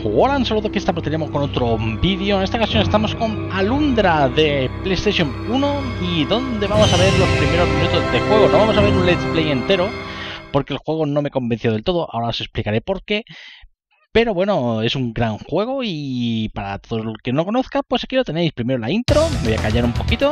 Hola, un saludo, aquí estamos, tenemos con otro vídeo. En esta ocasión estamos con Alundra de PlayStation 1 y donde vamos a ver los primeros minutos de juego. No vamos a ver un let's play entero porque el juego no me convenció del todo, ahora os explicaré por qué. Pero bueno, es un gran juego y para todos los que no conozcan, pues aquí lo tenéis. Primero la intro, me voy a callar un poquito.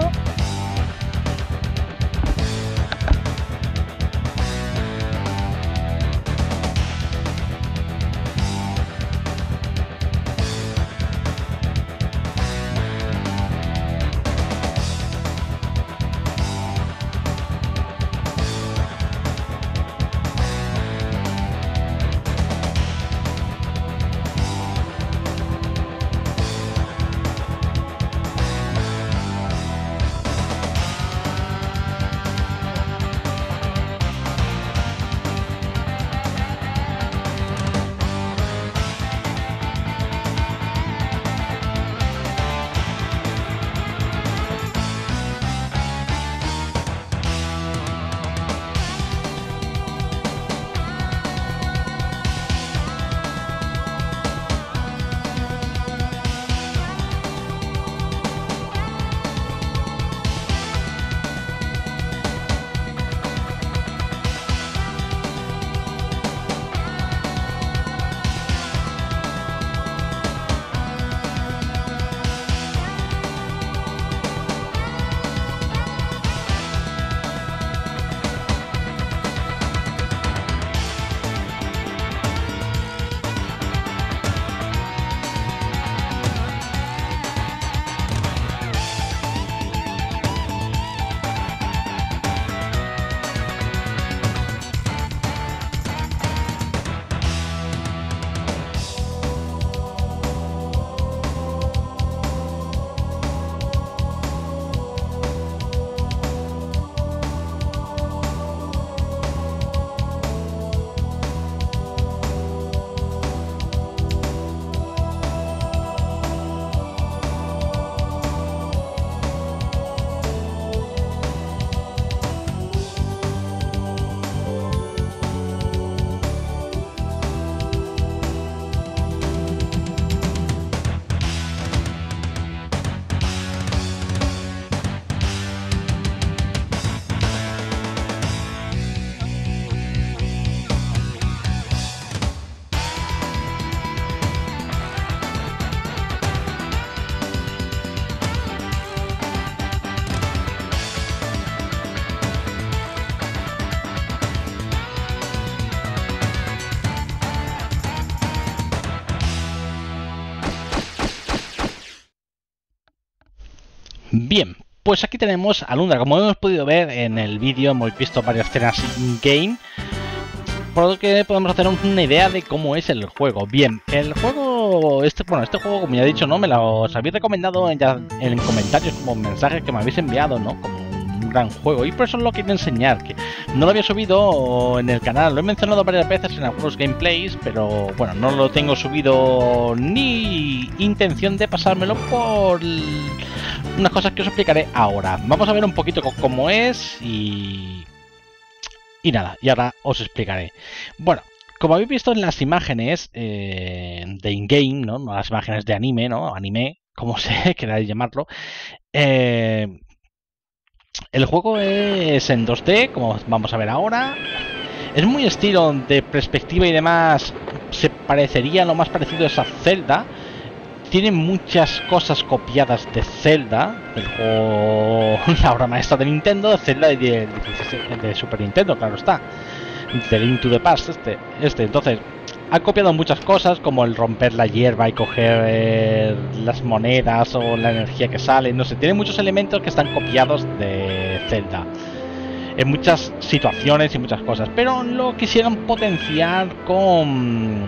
Bien, pues aquí tenemos a Alundra. Como hemos podido ver en el vídeo, hemos visto varias escenas in-game, por lo que podemos hacer una idea de cómo es el juego. Bien, el juego, este juego, como ya he dicho, ¿no? Me lo habéis recomendado en comentarios, como mensajes que me habéis enviado, ¿no? Como un gran juego, y por eso os lo quiero enseñar, que no lo había subido en el canal. Lo he mencionado varias veces en algunos gameplays, pero bueno, no lo tengo subido ni intención de pasármelo por unas cosas que os explicaré ahora. Vamos a ver un poquito cómo es y nada, y ahora os explicaré. Bueno, como habéis visto en las imágenes de in-game, ¿no? Las imágenes de anime, ¿no? Anime, como se queráis llamarlo. El juego es en 2D, como vamos a ver ahora. Es muy estilo de perspectiva y demás. Se parecería, lo más parecido es a Zelda. Tiene muchas cosas copiadas de Zelda, del juego, la obra maestra de Nintendo, de Zelda y de Super Nintendo, claro está, de Link to the Past, entonces ha copiado muchas cosas como el romper la hierba y coger las monedas o la energía que sale, no sé, tiene muchos elementos que están copiados de Zelda en muchas situaciones y muchas cosas, pero lo quisieron potenciar con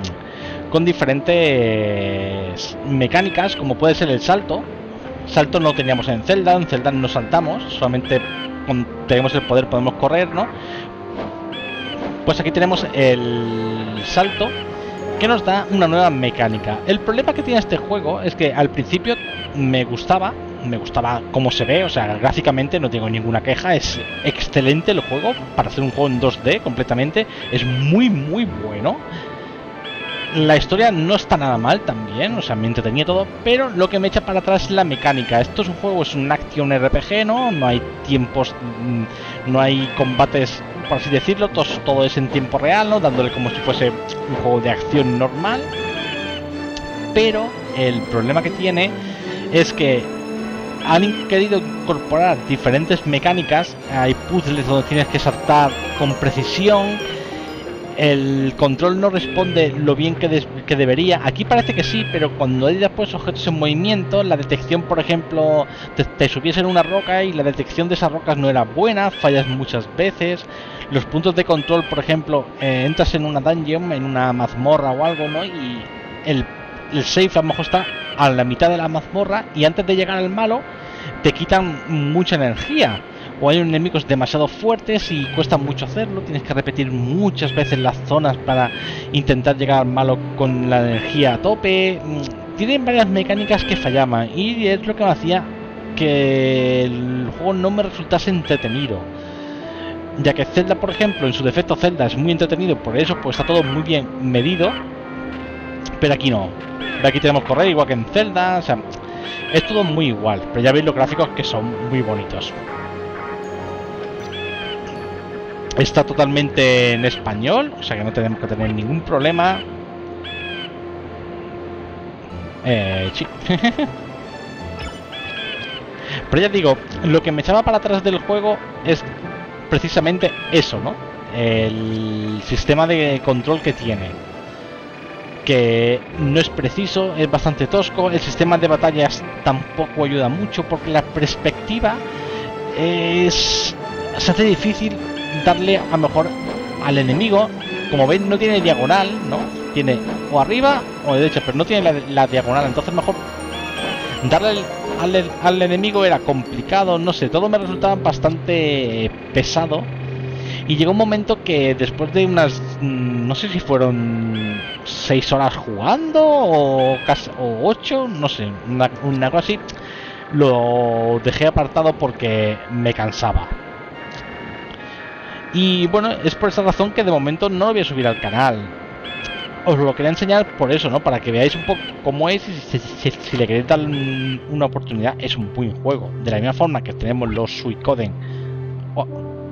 diferentes mecánicas, como puede ser el salto. Salto no teníamos en Zelda no saltamos, solamente tenemos el poder, podemos correr, ¿no? Pues aquí tenemos el salto, que nos da una nueva mecánica. El problema que tiene este juego es que al principio me gustaba cómo se ve, o sea, gráficamente no tengo ninguna queja, es excelente el juego, para hacer un juego en 2D completamente, es muy bueno. La historia no está nada mal también, o sea, me entretenía todo, pero lo que me echa para atrás es la mecánica. Esto es un juego, es un action RPG, ¿no? No hay tiempos, no hay combates, por así decirlo, todo es en tiempo real, ¿no? Dándole como si fuese un juego de acción normal. Pero el problema que tiene es que han querido incorporar diferentes mecánicas. Hay puzzles donde tienes que saltar con precisión. El control no responde lo bien que debería. Aquí parece que sí, pero cuando hay después objetos en movimiento, la detección, por ejemplo, te subías en una roca y la detección de esas rocas no era buena, fallas muchas veces. Los puntos de control, por ejemplo, entras en una dungeon, en una mazmorra o algo, ¿no? Y el save a lo mejor está a la mitad de la mazmorra y antes de llegar al malo te quitan mucha energía. O hay enemigos demasiado fuertes y cuesta mucho hacerlo, tienes que repetir muchas veces las zonas para intentar llegar al malo con la energía a tope. Tienen varias mecánicas que fallaban y es lo que me hacía que el juego no me resultase entretenido. Ya que Zelda, por ejemplo, en su defecto Zelda es muy entretenido, por eso pues está todo muy bien medido, pero aquí no. Aquí tenemos correr igual que en Zelda, o sea, es todo muy igual, pero ya veis los gráficos que son muy bonitos. Está totalmente en español, o sea que no tenemos que tener ningún problema. Sí. Pero ya digo, lo que me echaba para atrás del juego es precisamente eso, ¿no? El sistema de control que tiene. Que no es preciso, es bastante tosco. El sistema de batallas tampoco ayuda mucho porque la perspectiva se hace difícil darle a lo mejor al enemigo. Como veis, no tiene diagonal, ¿no? Tiene o arriba o derecha, pero no tiene la diagonal. Entonces mejor darle al enemigo era complicado, no sé, todo me resultaba bastante pesado. Y llegó un momento que después de unas, no sé si fueron 6 horas jugando o 8, no sé, una cosa así, lo dejé apartado porque me cansaba. Y bueno, es por esa razón que de momento no lo voy a subir al canal. Os lo quería enseñar por eso, ¿no? Para que veáis un poco cómo es y si le queréis dar una oportunidad, es un buen juego. De la misma forma que tenemos los Suicoden. Oh.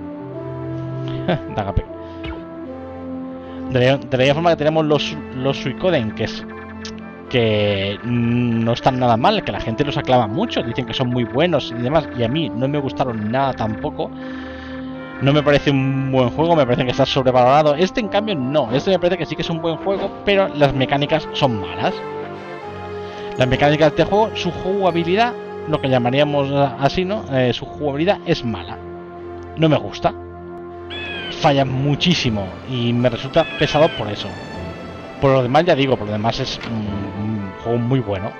De la misma forma que tenemos los Suicoden, que no están nada mal, que la gente los aclama mucho, dicen que son muy buenos y demás, y a mí no me gustaron nada tampoco. No me parece un buen juego, me parece que está sobrevalorado. Este, en cambio, no. Este me parece que sí que es un buen juego, pero las mecánicas son malas. Las mecánicas de juego, su jugabilidad, lo que llamaríamos así, ¿no? Su jugabilidad es mala. No me gusta. Falla muchísimo y me resulta pesado por eso. Por lo demás, ya digo, por lo demás es un juego muy bueno.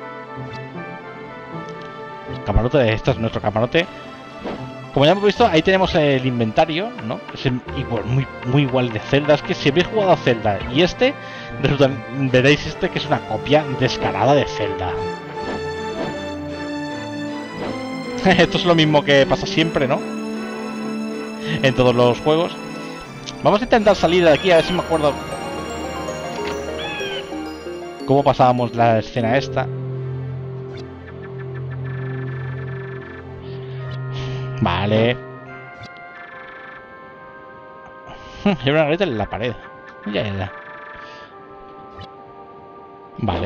Camarote, este es nuestro camarote. Como ya hemos visto, ahí tenemos el inventario, ¿no? Es igual, muy igual de Zelda. Es que si habéis jugado a Zelda y este, veréis este que es una copia descarada de Zelda. Esto es lo mismo que pasa siempre, ¿no? En todos los juegos. Vamos a intentar salir de aquí, a ver si me acuerdo cómo pasábamos la escena esta. Vale. Hay una grieta en la pared. Ya. Vale.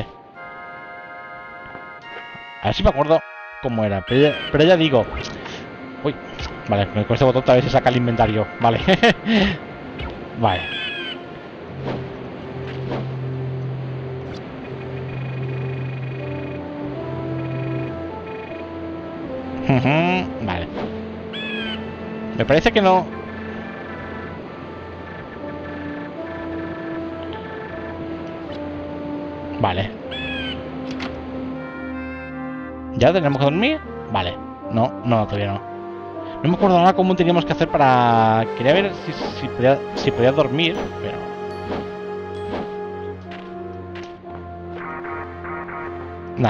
A ver si me acuerdo cómo era. Pero ya digo. Uy. Vale, con este botón tal vez se saca el inventario. Vale. Vale. Vale. Me parece que no. Vale. ¿Ya tenemos que dormir? Vale. No, todavía no. No me acuerdo ahora cómo teníamos que hacer para... Quería ver si podía dormir, pero... Nah.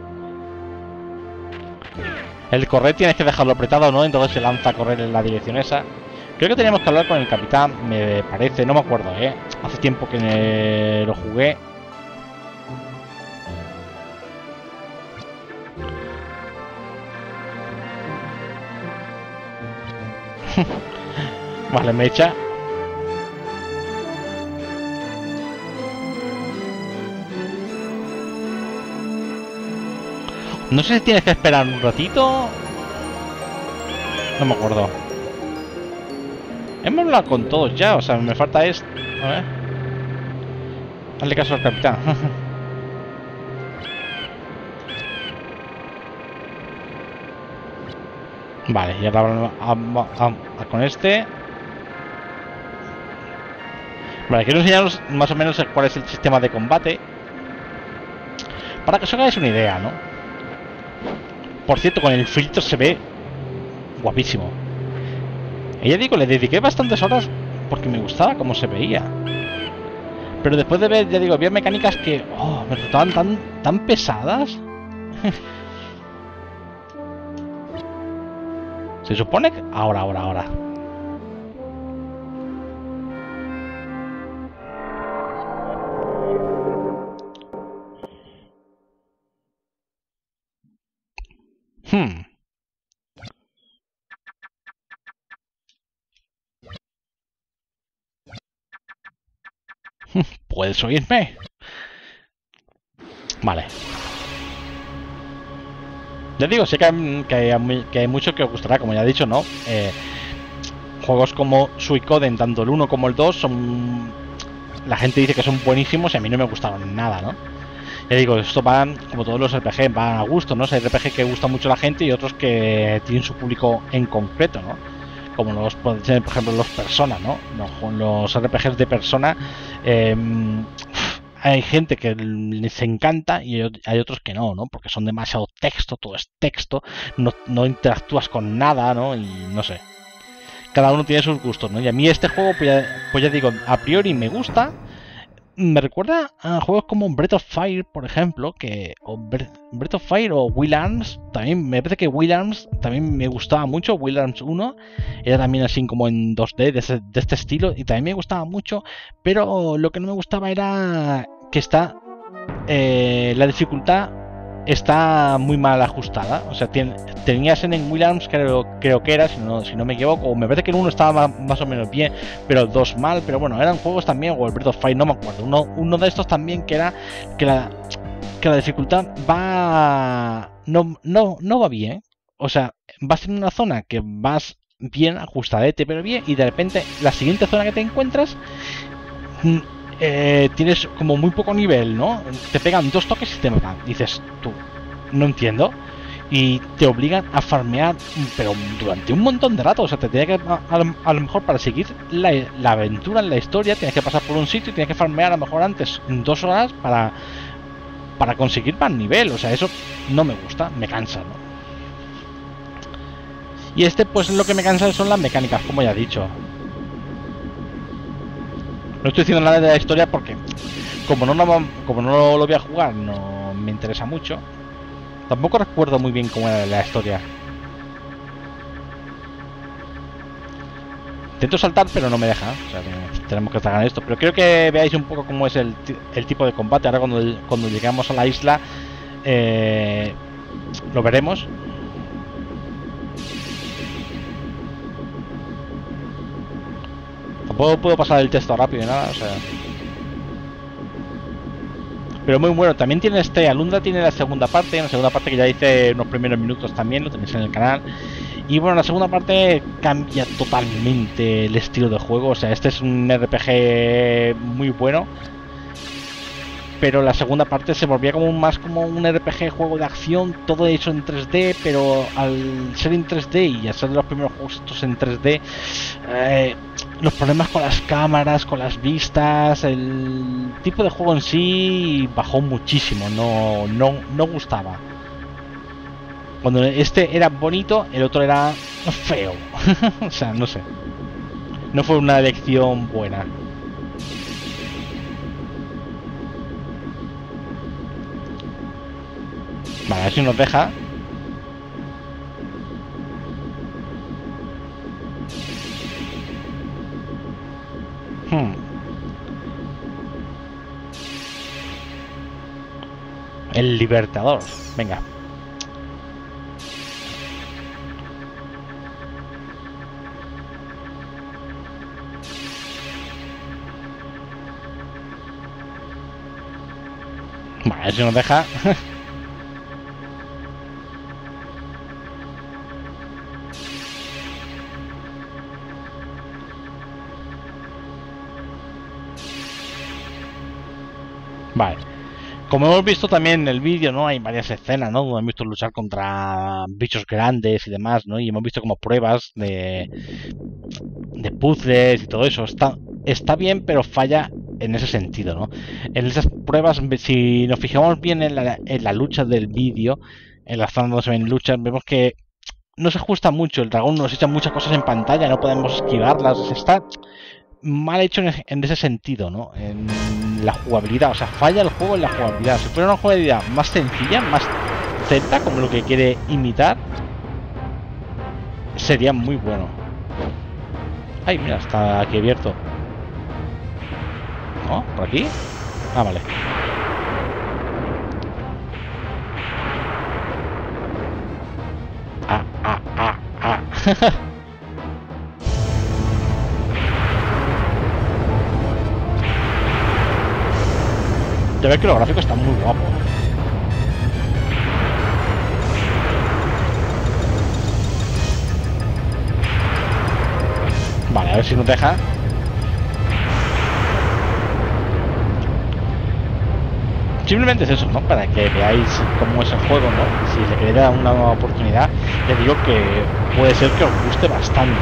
El correr tienes que dejarlo apretado, ¿no? Entonces se lanza a correr en la dirección esa. Creo que teníamos que hablar con el capitán, me parece, no me acuerdo, ¿eh? Hace tiempo que lo jugué. Vale, me echa. No sé si tienes que esperar un ratito. No me acuerdo. Hemos hablado con todos ya, o sea, me falta esto. A ver. Hazle caso al capitán. Vale, y ahora vamos con este. Vale, quiero enseñaros más o menos cuál es el sistema de combate. Para que os hagáis una idea, ¿no? Por cierto, con el filtro se ve guapísimo. Y ya digo, le dediqué bastantes horas porque me gustaba cómo se veía. Pero después de ver, ya digo, había mecánicas que me resultaban tan pesadas. Se supone que... Ahora. ¿Puedes oírme? Vale. Ya digo, sé que hay mucho que os gustará, como ya he dicho, ¿no? Juegos como Suicoden, tanto el 1 como el 2, son... La gente dice que son buenísimos y a mí no me gustaron nada, ¿no? Ya digo, esto van, como todos los RPG, van a gusto, ¿no? Hay RPG que gusta mucho a la gente y otros que tienen su público en concreto, ¿no? Como por ejemplo, los Persona, ¿no? Los RPGs de Persona, hay gente que les encanta y hay otros que no, ¿no? Porque son demasiado texto, todo es texto, no interactúas con nada, ¿no? Y no sé. Cada uno tiene sus gustos, ¿no? Y a mí este juego, pues ya digo, a priori me gusta. Me recuerda a juegos como Breath of Fire, por ejemplo, Breath of Fire o Will Arms. También me parece que Will Arms también me gustaba mucho. Will Arms 1 era también así como en 2D de este estilo y también me gustaba mucho, pero lo que no me gustaba era que la dificultad está muy mal ajustada. O sea, tenías en Will Arms, creo que era, si no me equivoco, me parece que el 1 estaba más o menos bien, pero el 2 mal. Pero bueno, eran juegos también, o el Breath of Fire, no me acuerdo. Uno de estos también que era que la dificultad no va bien. O sea, vas en una zona que vas bien ajustadete, pero bien, y de repente la siguiente zona que te encuentras tienes como muy poco nivel, ¿no? Te pegan 2 toques y te matan. Dices tú, no entiendo. Y te obligan a farmear, pero durante un montón de rato. O sea, te tiene que, a lo mejor para seguir la aventura en la historia, tienes que pasar por un sitio y tienes que farmear a lo mejor antes 2 horas para conseguir más nivel. O sea, eso no me gusta, me cansa, ¿no? Y pues lo que me cansa son las mecánicas, como ya he dicho. No estoy diciendo nada de la historia porque como no lo voy a jugar, no me interesa mucho. Tampoco recuerdo muy bien cómo era la historia. Intento saltar, pero no me deja. O sea, tenemos que tragar esto. Pero quiero que veáis un poco cómo es el tipo de combate. Ahora cuando llegamos a la isla lo veremos. Tampoco puedo pasar el texto rápido y nada, o sea. Pero muy bueno. También tiene Alundra tiene la segunda parte. La segunda parte que ya hice unos primeros minutos también, lo tenéis en el canal. Y bueno, la segunda parte cambia totalmente el estilo de juego. O sea, este es un RPG muy bueno. Pero la segunda parte se volvía más como un RPG juego de acción, todo hecho en 3D, pero al ser en 3D y al ser de los primeros juegos estos en 3D, los problemas con las cámaras, con las vistas, el tipo de juego en sí bajó muchísimo, no gustaba. Cuando este era bonito, el otro era feo. O sea, no sé. No fue una elección buena. Vale, a ver si nos deja. El Libertador. Venga. Vale, a ver si nos deja. Vale. Como hemos visto también en el vídeo, ¿no? Hay varias escenas, ¿no? Donde hemos visto luchar contra bichos grandes y demás, ¿no? Y hemos visto como pruebas de puzzles y todo eso. Está bien, pero falla en ese sentido, ¿no? En esas pruebas, si nos fijamos bien en la lucha del vídeo, en las zonas donde se ven luchas, vemos que no se ajusta mucho. El dragón nos echa muchas cosas en pantalla, no podemos esquivarlas. Está mal hecho en ese sentido, ¿no? En la jugabilidad, o sea, falla el juego en la jugabilidad. Si fuera una jugabilidad más sencilla, más Zelda, como lo que quiere imitar, sería muy bueno. Ay, mira, está aquí abierto. ¿No? ¿Por aquí? Ah, vale. Ah. Ya ves que los gráficos están muy guapos. Vale, a ver si nos deja. Simplemente es eso, ¿no? Para que veáis cómo es el juego, ¿no? Si le queréis dar una nueva oportunidad, les digo que puede ser que os guste bastante.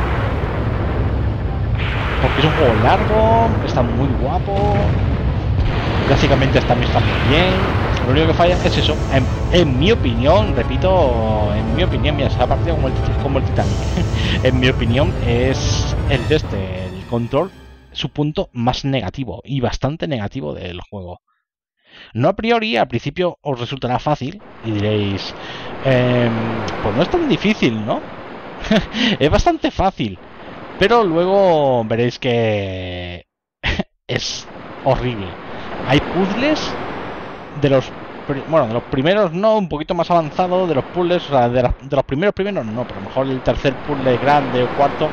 Porque es un juego largo, está muy guapo, gráficamente está muy bien. Lo único que falla es eso. En mi opinión, repito, en mi opinión, mira, se ha partido como el Titanic. En mi opinión, es el control, su punto más negativo y bastante negativo del juego. No a priori, al principio os resultará fácil y diréis, pues no es tan difícil, ¿no? Es bastante fácil, pero luego veréis que es horrible. Hay puzzles de los primeros no, un poquito más avanzado de los puzzles, o sea, de los primeros no, pero a lo mejor el tercer puzzle grande o cuarto,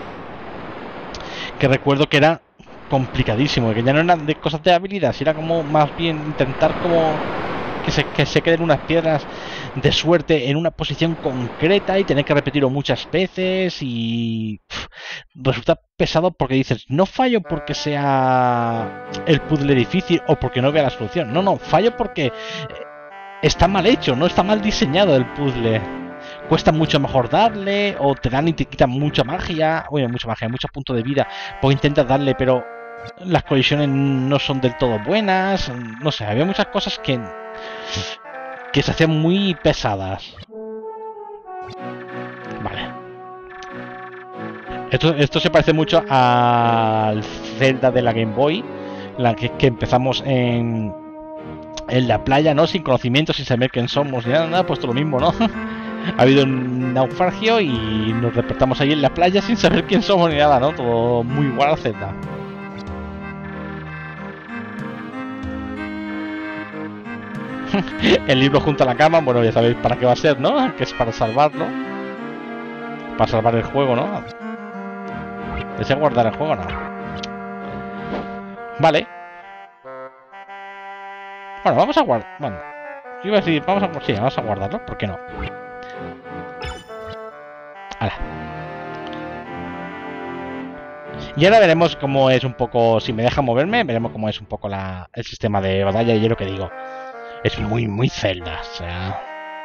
que recuerdo que era complicadísimo, que ya no eran de cosas de habilidad, era como más bien intentar como que se queden unas piedras de suerte en una posición concreta y tener que repetirlo muchas veces y resulta pesado porque dices, no fallo porque sea el puzzle difícil o porque no vea la solución, no, fallo porque está mal hecho, no está mal diseñado el puzzle. Cuesta mucho mejor darle, o te dan y te quitan mucha magia, muchos puntos de vida, porque intentas darle, pero las colisiones no son del todo buenas. No sé, había muchas cosas que se hacían muy pesadas. Vale. Esto se parece mucho al Zelda de la Game Boy, la que empezamos en la playa, ¿no? Sin conocimiento, sin saber quién somos, ni nada, pues todo lo mismo, ¿no? Ha habido un naufragio y nos despertamos ahí en la playa sin saber quién somos ni nada, ¿no? Todo muy igual a Zelda. El libro junto a la cama, bueno, ya sabéis para qué va a ser, ¿no? Que es para salvarlo. Para salvar el juego, ¿no? ¿Desea guardar el juego? No. Vale. Bueno, vamos a guardar. Bueno, yo iba a decir, vamos a guardarlo, ¿por qué no? ¡Hala! Y ahora veremos cómo es un poco, si me deja moverme, veremos cómo es un poco el sistema de batalla. Y yo lo que digo, es muy, muy Zelda, o sea...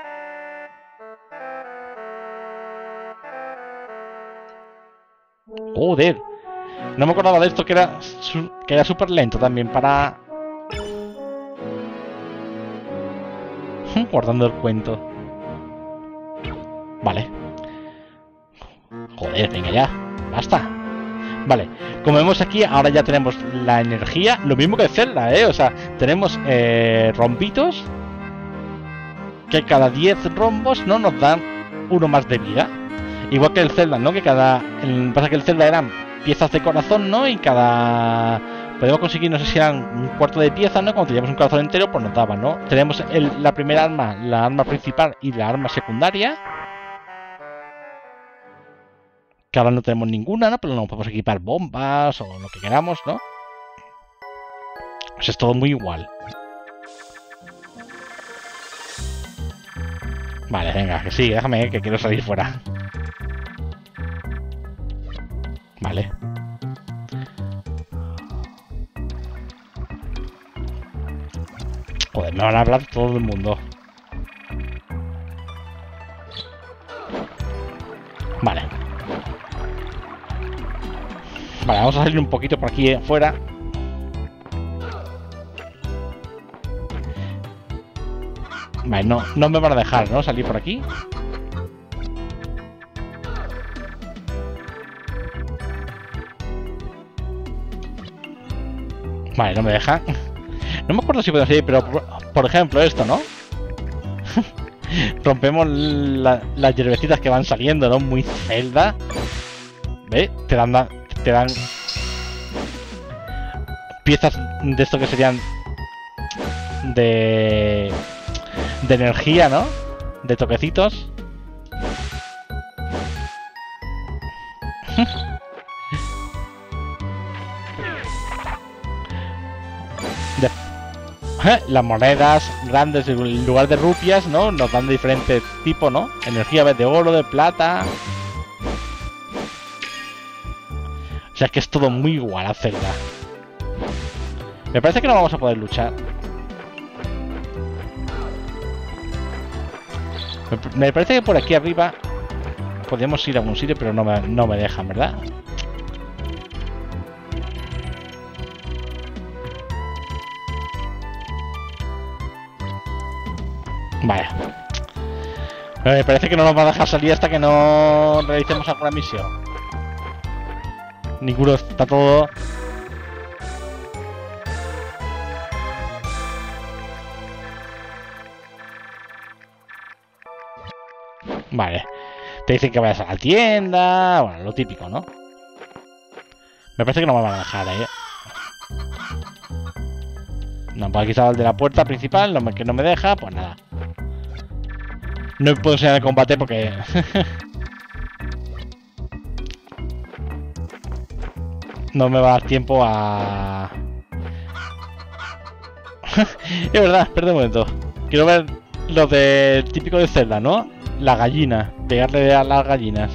Joder, no me acordaba de esto, que era súper lento también para... Guardando el cuento. Vale. Joder, venga ya, basta. Vale, como vemos aquí, ahora ya tenemos la energía, lo mismo que Zelda, o sea, tenemos rombitos que cada 10 rombos no nos dan uno más de vida. Igual que el Zelda, ¿no? Que pasa que el Zelda eran piezas de corazón, ¿no? Y cada Podemos conseguir, no sé si eran un cuarto de pieza, ¿no? Cuando teníamos un corazón entero, pues nos daban, ¿no? Tenemos la primera arma, la arma principal y la arma secundaria. Que ahora no tenemos ninguna, ¿no? Pero no podemos equipar bombas o lo que queramos, ¿no? Pues es todo muy igual. Vale, venga, que sí, déjame, que quiero salir fuera. Vale. Joder, me van a hablar todo el mundo. Vale. Vale, vamos a salir un poquito por aquí afuera. Vale, no me van a dejar, ¿no? Salir por aquí. Vale, no me deja. No me acuerdo si puedo salir, pero por ejemplo esto, ¿no? Rompemos las hierbecitas que van saliendo, ¿no? Muy Zelda. ¿Ves? Te dan piezas de esto que serían de energía, ¿no? De toquecitos. Las monedas grandes en lugar de rupias, ¿no? Nos dan de diferentes tipos, ¿no? Energía de oro, de plata. O sea, es que es todo muy igual a Zelda. Me parece que no vamos a poder luchar. Me parece que por aquí arriba podemos ir a algún sitio, pero no me dejan, ¿verdad? Vaya. Me parece que no nos va a dejar salir hasta que no realicemos alguna misión. Ninguno está todo... Vale. Te dicen que vayas a la tienda... Bueno, lo típico, ¿no? Me parece que no me van a dejar, ¿eh? No, pues aquí está el de la puerta principal, que no me deja, pues nada. No puedo enseñar el combate porque... no me va a dar tiempo a... Es verdad, espera un momento. Quiero ver lo del típico de Zelda, ¿no? La gallina, pegarle a las gallinas.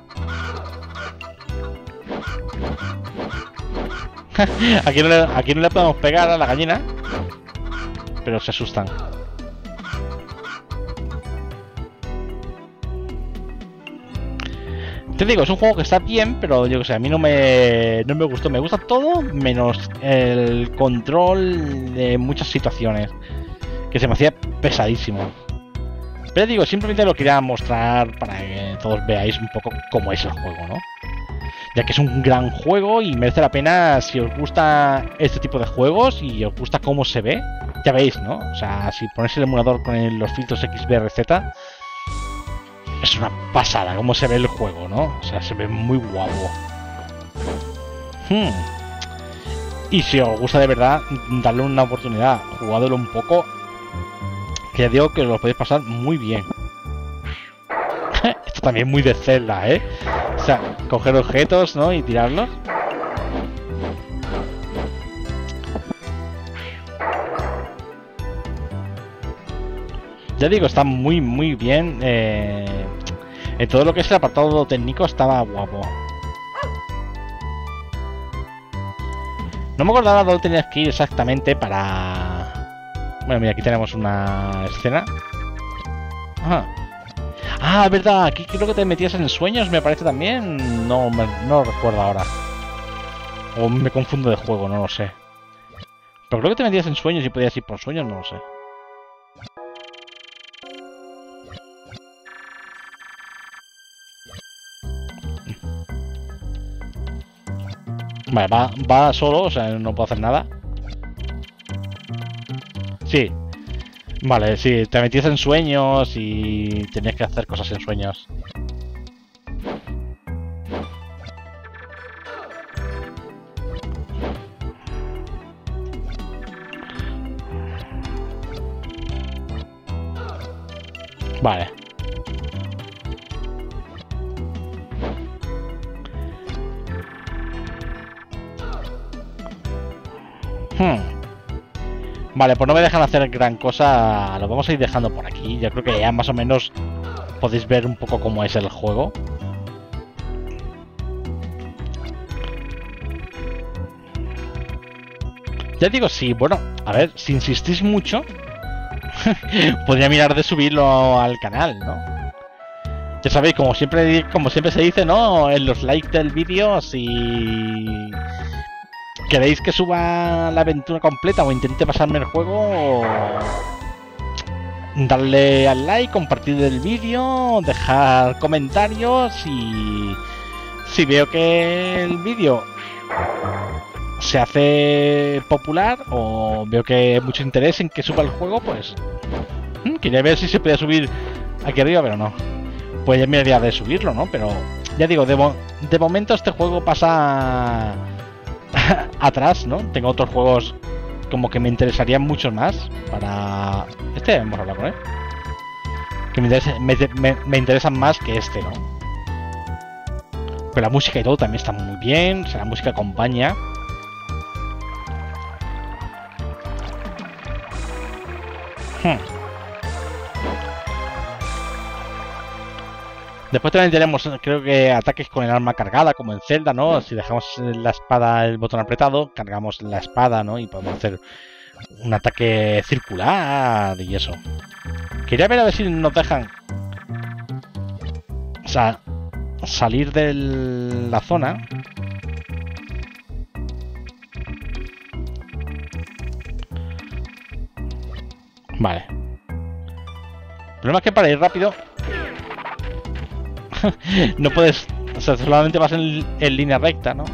Aquí no le podemos pegar a la gallina, pero se asustan. Te digo, es un juego que está bien, pero yo que sé, a mí no me gustó. Me gusta todo menos el control de muchas situaciones, que se me hacía pesadísimo. Pero digo, simplemente lo quería mostrar para que todos veáis un poco cómo es el juego, ¿no? Ya que es un gran juego y merece la pena si os gusta este tipo de juegos y os gusta cómo se ve. Ya veis, ¿no? O sea, si ponéis el emulador con los filtros XBRZ, es una pasada cómo se ve el juego, ¿no? O sea, se ve muy guapo. Y si os gusta de verdad, darle una oportunidad, jugadlo un poco. Que ya digo que lo podéis pasar muy bien. Esto también es muy de Zelda, ¿eh? O sea, coger objetos, ¿no? Y tirarlos. Ya digo, está muy, muy bien. En todo lo que es el apartado técnico estaba guapo. No me acordaba dónde tenías que ir exactamente para... Bueno, mira, aquí tenemos una escena. Ajá. Ah, es verdad, aquí creo que te metías en sueños, me parece también. No lo recuerdo ahora. O me confundo de juego, no lo sé. Pero creo que te metías en sueños y podías ir por sueños, no lo sé. Vale, va solo, o sea, no puedo hacer nada. Sí. Vale, sí, te metías en sueños y tenías que hacer cosas en sueños. Vale. Vale, pues no me dejan hacer gran cosa. Lo vamos a ir dejando por aquí. Yo creo que ya más o menos podéis ver un poco cómo es el juego. Ya digo, sí, bueno, a ver, si insistís mucho, podría mirar de subirlo al canal, ¿no? Ya sabéis, como siempre se dice, ¿no? En los likes del vídeo, si queréis que suba la aventura completa o intente pasarme el juego, darle al like, compartir el vídeo, dejar comentarios y si veo que el vídeo se hace popular o veo que hay mucho interés en que suba el juego, pues quería ver si se podía subir aquí arriba, pero no. Pues ya me había de subirlo, ¿no? Pero ya digo, de momento este juego pasa atrás, ¿no? Tengo otros juegos como que me interesarían mucho más para... Este hemos hablado con él. Que me interesan más que este, ¿no? Pero la música y todo también está muy bien. O sea, la música acompaña. Después también tenemos, creo que, ataques con el arma cargada, como en Zelda, ¿no? Si dejamos la espada, el botón apretado, cargamos la espada, ¿no? Y podemos hacer un ataque circular y eso. Quería ver a ver si nos dejan... O sea, salir de la zona. Vale. El problema es que para ir rápido... no puedes... O sea, solamente vas en línea recta, ¿no?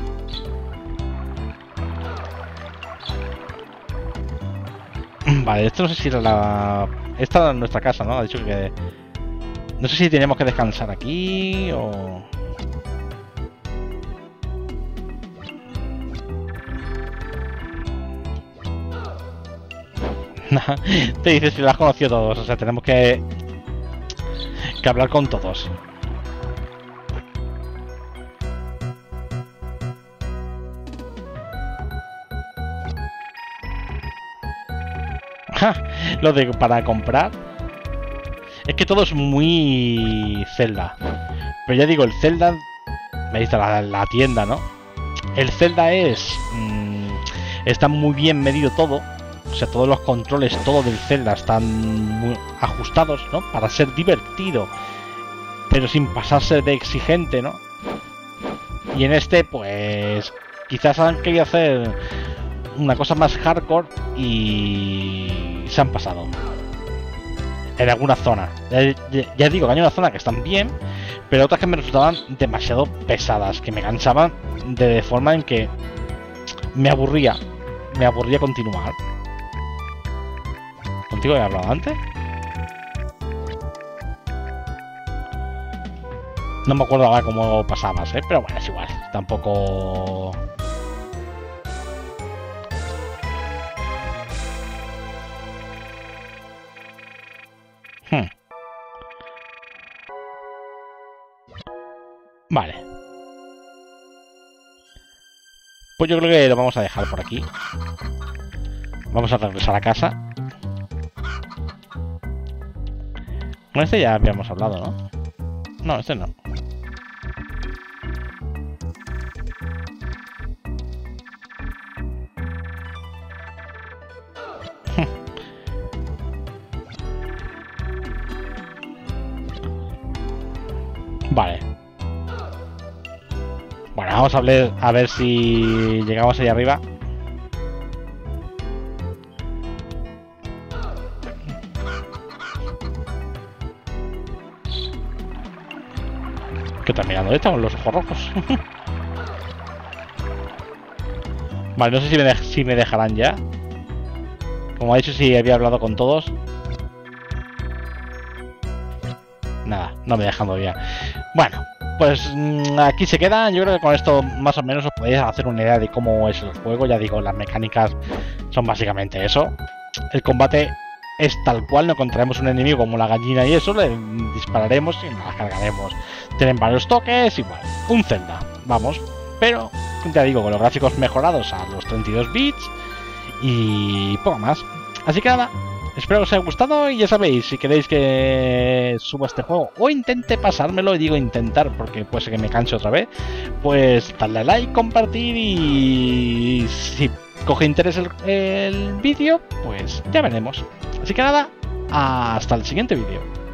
Vale, esto no sé si era la... Esta era nuestra casa, ¿no? Ha dicho que... No sé si tenemos que descansar aquí o... Te dices si lo has conocido todos, o sea, tenemos que hablar con todos. Lo de para comprar es que todo es muy Zelda, pero ya digo, el Zelda, me dice la tienda, ¿no? El Zelda está muy bien medido todo. O sea, todos los controles, todo del Zelda están muy ajustados, ¿no? Para ser divertido, pero sin pasarse de exigente, ¿no? Y en este, pues, quizás han querido hacer una cosa más hardcore y se han pasado. En alguna zona. Ya digo que hay una zona que están bien, pero otras que me resultaban demasiado pesadas, que me cansaban de forma en que me aburría continuar. ¿Contigo he hablado antes? No me acuerdo ahora cómo pasabas, pero bueno, es igual. Tampoco... Vale. Pues yo creo que lo vamos a dejar por aquí. Vamos a regresar a casa. Con este ya habíamos hablado, ¿no? No, este no. Vale. Bueno, vamos a ver si llegamos ahí arriba. ¿Qué estás mirando? Estamos los ojos rojos. Vale, no sé si me dejarán ya. Como ha dicho, si había hablado con todos. Nada, no me dejan todavía. Bueno, pues aquí se queda. Yo creo que con esto más o menos os podéis hacer una idea de cómo es el juego. Ya digo, las mecánicas son básicamente eso. El combate es tal cual, no encontraremos un enemigo como la gallina y eso, le dispararemos y la cargaremos. Tienen varios toques, igual, un Zelda, vamos, pero ya digo, con los gráficos mejorados a los 32 bits y poco más. Así que nada, espero que os haya gustado y ya sabéis, si queréis que suba este juego o intente pasármelo, y digo intentar porque puede ser que me canse otra vez, pues darle a like, compartir y si coge interés el vídeo, pues ya veremos. Así que nada, hasta el siguiente vídeo.